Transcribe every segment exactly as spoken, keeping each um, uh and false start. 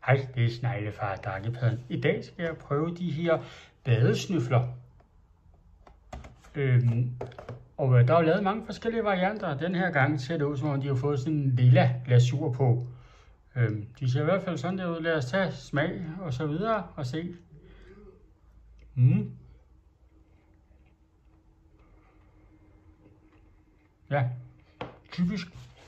Hej, det er Sneglefar Dakkepadden. I dag skal jeg prøve de her badesnøfler. Øhm, og der er jo lavet mange forskellige varianter. Den her gang ser det ud, som om de har fået sådan en lilla glasur på. Øhm, de ser i hvert fald sådan der ud. Lad os tage smag og så videre og se. Mm. Ja, typisk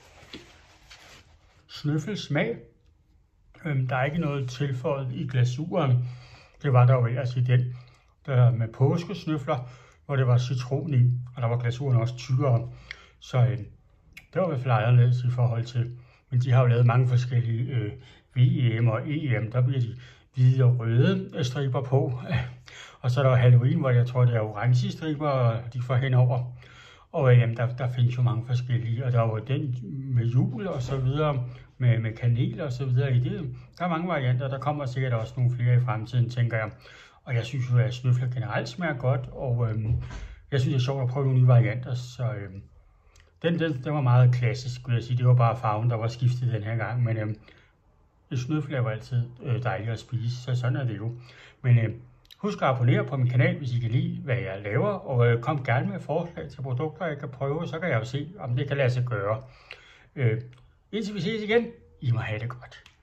snøffelsmag. Øhm, der er ikke noget tilføjet i glasuren. Det var der jo ellers i den der med påskesnøfler, hvor det var citron i, og der var glasuren også tykkere. Så øh, det var i hvert fald anderledes i forhold til. Men de har jo lavet mange forskellige øh, V E M og E M. Der bliver de hvide og røde striber på. Og så er der Halloween, hvor jeg tror, det er orange striber, og de får henover. Og øh, der, der findes jo mange forskellige, og der er jo den med jul og så videre, med, med kanel og så videre i det. Der er mange varianter, der kommer sikkert også nogle flere i fremtiden, tænker jeg. Og jeg synes jo, at snøfler generelt smager godt, og øh, jeg synes, det er sjovt at prøve nogle nye varianter, så øh, den, den, den var meget klassisk, vil jeg sige. Det var bare farven, der var skiftet den her gang, men øh, et snøffel er jo altid øh, dejligt at spise, så sådan er det jo. Men øh, husk at abonnere på min kanal, hvis I kan lide, hvad jeg laver, og øh, kom gerne med forslag til produkter, jeg kan prøve, så kan jeg jo se, om det kan lade sig gøre. Øh, indtil vi ses igen, I må have det godt.